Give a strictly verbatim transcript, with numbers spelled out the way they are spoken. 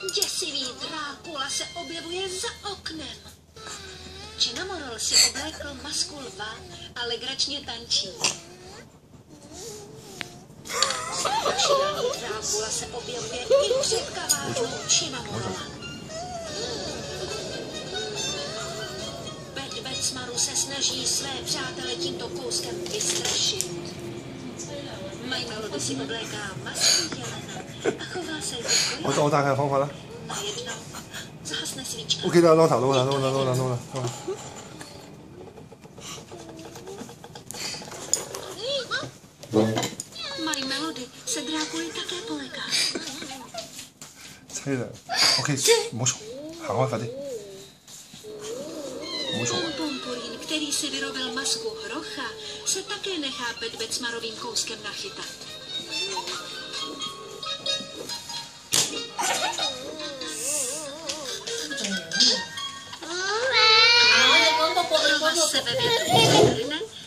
Děsivý Drákula se objevuje za oknem. Cinnamoroll si oblékl masku lva a legračně tančí. Strašidelný Drákula se objevuje i před kavárnou Cinnamorolla. Bed Becmaru se snaží své přátele tímto kouskem vystrašit. My Melody si obléká masku jelena a chová se jako 我我大概方法啦。 najednou zhasne svíčka. OK 啦，攞頭攞啦攞啦攞啦攞啦。 My Melody se Drákuly také poleká. 凄涼。OK， 唔好嘈，行開快啲。唔好嘈啊！ Pompolín, který si vyrobil masku hrocha, se také nechá Bed Becmarovým kouskem nachytat. Prova se ve větru přehrne